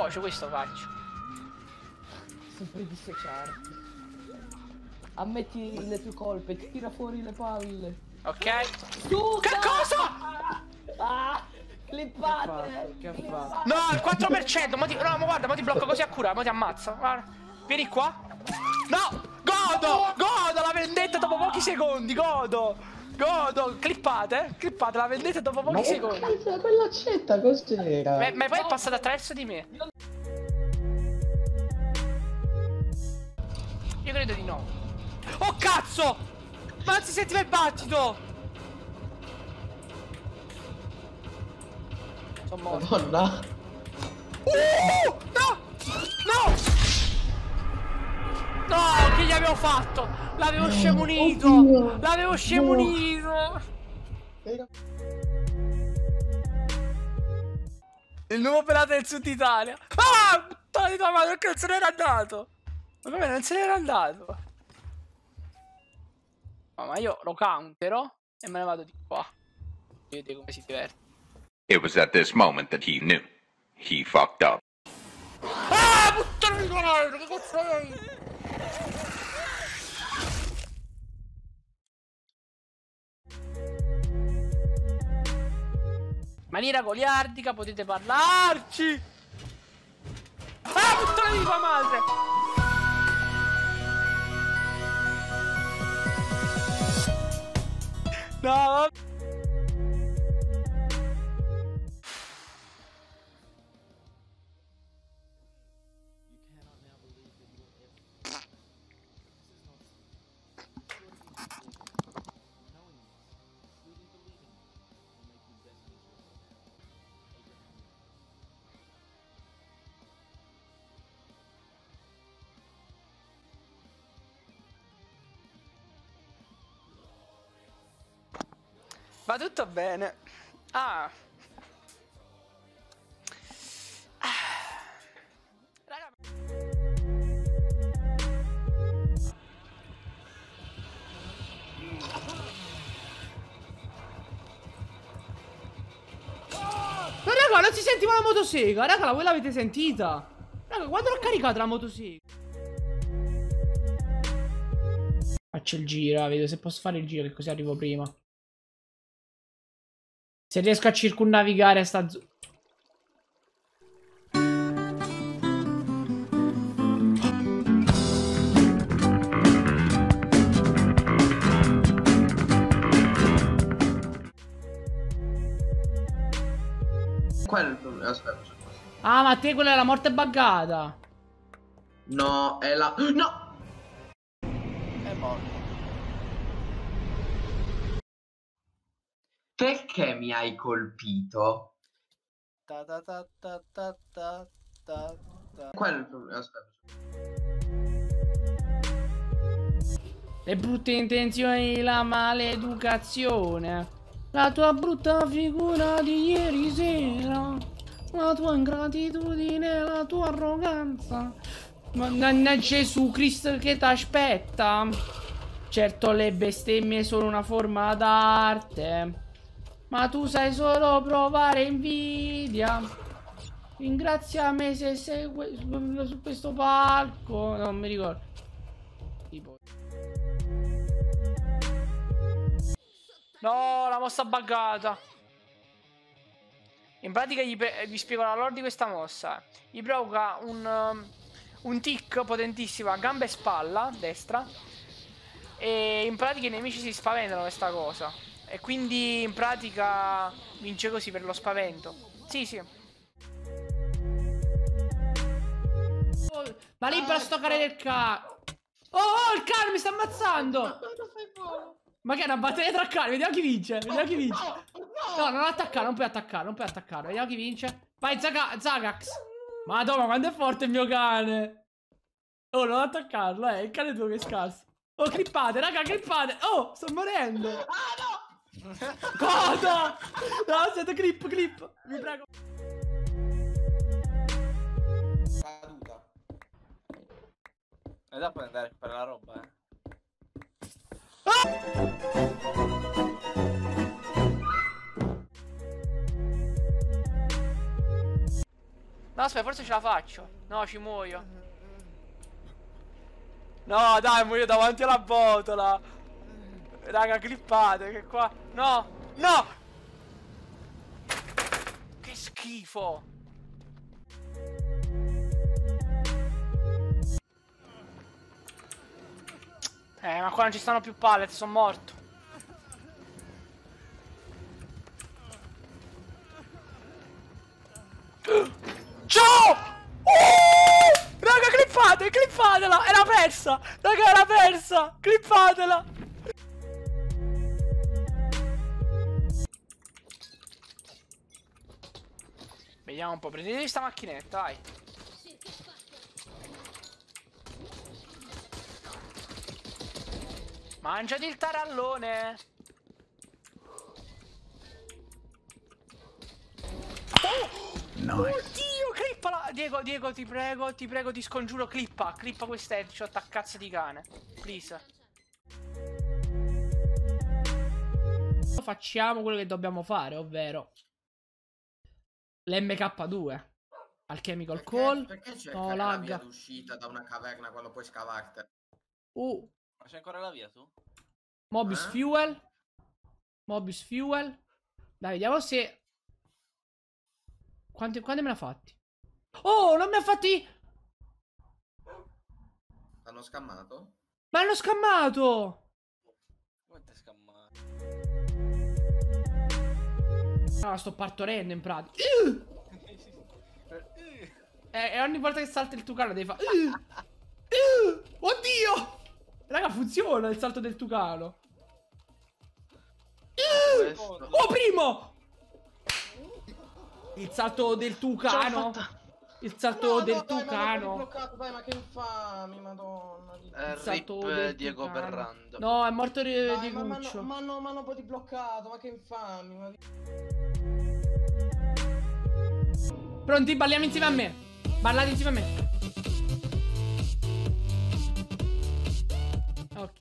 dissocio, questo faccio. Sempre dissociarti. Ammetti le tue colpe, tira fuori le palle. Ok. Scusa! Che cosa? Ah! Clippate! Che ha fatto? No, il 4%. No, ma guarda, ma ti blocco così a cura, ma ti ammazza. Guarda. Vieni qua. No! Godo! Godo la vendetta dopo pochi secondi, godo! Godo! Clippate, clippate la vendetta dopo pochi secondi. Ma che quell'accetta cos'era? Ma poi è passato attraverso di me. Io credo di no. Oh cazzo! Ma non si sentiva il battito! Sono morto. Madonna. No! No! No, che gli avevo fatto? L'avevo scemunito! Oddio. L'avevo scemunito! Il nuovo pelato del Sud Italia. Ah! Puttana di tua madre, perché non se n'era andato? Ma come non se n'era andato? No, ma io lo counterò e me ne vado di qua. Vedete come si diverte. It was at this moment that he knew. He fucked up. Ah, puttana di tua madre, che cazzo è? In maniera goliardica potete parlarci. Ah, puttana di tua madre. No. Va tutto bene. Ah. Raga. Ma raga, non si sentiva la motosega. Raga, voi l'avete sentita? Raga, quando l'ho caricata la motosega? Faccio il giro, vedo se posso fare il giro, che così arrivo prima. Se riesco a circumnavigare sta zona. Quello è il problema. Aspetta. Ah, ma te quella è la morte buggata. No, è la... No! È morto. Perché mi hai colpito? Quello è il problema. Aspetta. Le brutte intenzioni, la maleducazione. La tua brutta figura di ieri sera. La tua ingratitudine, la tua arroganza. Ma Gesù Cristo che t'aspetta. Certo le bestemmie sono una forma d'arte. Ma tu sai solo provare invidia. Ringrazia me se sei su questo palco. Non mi ricordo. Tipo. No, la mossa buggata. In pratica vi spiego la lore di questa mossa. Gli provoca un tick potentissimo a gamba e spalla destra. E in pratica i nemici si spaventano questa cosa. E quindi in pratica vince così per lo spavento. Sì, sì. Ma libera sto cane del cane. Oh, il cane mi sta ammazzando. Ma che è una battaglia tra cani? Vediamo chi vince. Vediamo chi vince. No, non attaccare, non puoi attaccare, non puoi attaccare. Vediamo chi vince. Vai, Zagax. Madonna, quanto è forte il mio cane. Oh, non attaccarlo, il cane tuo che è scarso. Oh, clippate, raga, clippate. Oh, sto morendo. Ah, no. Cosa? No, siete clip, vi prego. Caduta. E dopo andare a fare la roba, No, aspetta, forse ce la faccio. No, ci muoio. No, dai, muoio davanti alla botola. Raga, clippate, che qua... No! No! Che schifo! Ma qua non ci stanno più pallet, sono morto. Ciao! Raga, clippatela! Era persa! Raga, era persa! Clippatela! Vediamo un po', prendete sta macchinetta, vai. Mangiati il tarallone. Oddio, clippala. Diego, ti prego, ti scongiuro, clippa questa headshot a cazzo di cane. Please. Facciamo quello che dobbiamo fare, ovvero l'MK2 al Chemical Call. Perché c'è No, la via lagga. d'uscita da una caverna quando puoi scavartela? Ma c'è ancora la via tu? Mobius Fuel. Mobius Fuel. Dai, vediamo se... Quante me ne ha fatti? Oh, non mi ha fatti... T'hanno scammato? Ma hanno scammato! Quanto è scammato? Ah, sto partorendo in pratica. E ogni volta che salta il tucano devi fare... Oddio! Raga, funziona il salto del tucano. Questo. Oh, primo! Il salto del tucano. Il salto del tucano. Bloccato, dai, ma che infami, madonna. Il salto Rip del Diego tucano. Berrando. No, è morto Dai, di ma Guccio. hanno poi bloccato, ma che infami. Pronti? Balliamo insieme a me. Ballate insieme a me. Ok.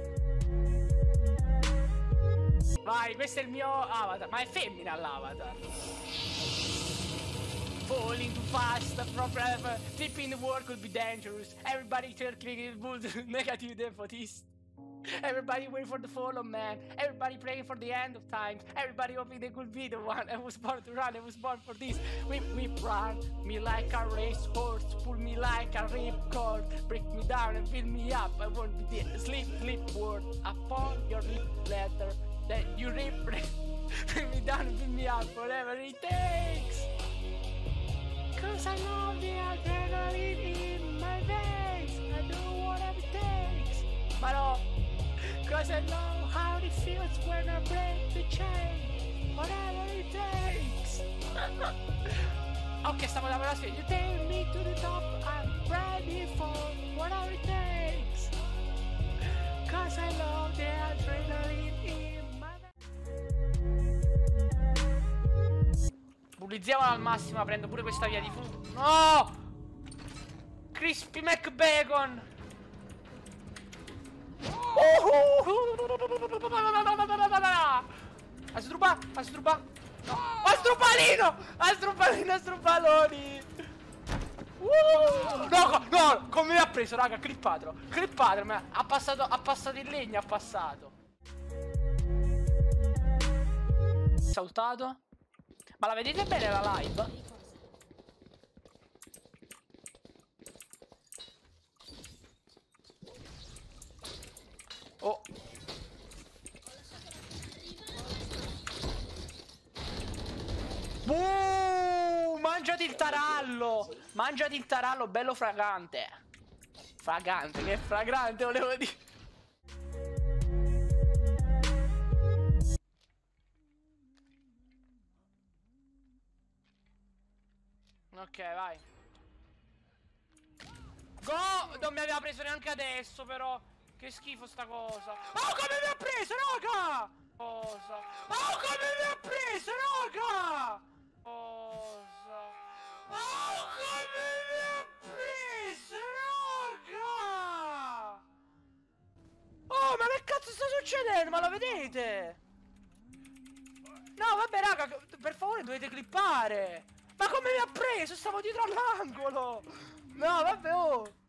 Vai, questo è il mio avatar. Ma è femmina l'avatar. Falling too fast from forever. Tipping the world could be dangerous. Everybody turning negative defeatist. Everybody waiting for the fall of man. Everybody praying for the end of time. Everybody hoping they could be the one. I was born to run. I was born for this. Whip, run me like a racehorse. Pull me like a ripcord. Break me down and fill me up. I won't be there. Sleep word upon your lip letter. That you rip. Bring me down and fill me up. Whatever it takes. Cause I love the adrenaline in my veins. I do whatever it takes. Ma no. Cause I know how it feels when I break the chain. Whatever it takes. Ok, stiamo da la sveglia. You take me to the top. I'm ready for whatever it takes. Cause I love the adrenaline in my veins. Bullizziamola al massimo, prendo pure questa via di fumo. No! Crispy McBacon! Astruba! No! Astrubaloni! No! Come mi ha preso, raga? Clippatelo! Ma ha passato il legno, ha passato! Saltato? Ma la vedete bene la live? Oh. Mangiati il tarallo! Mangiati il tarallo, bello fragante! Fragante, che fragrante volevo dire! Ok, vai. Go! Non mi aveva preso neanche adesso, però. Che schifo sta cosa. Oh, come mi ha preso, raga! Cosa? Oh, come mi ha preso, raga! Cosa? Oh, come mi ha preso, raga! Oh, ma che cazzo sta succedendo? Ma lo vedete? No, vabbè, raga, per favore dovete clippare. Ma come mi ha preso? Stavo dietro all'angolo! No, vabbè, oh!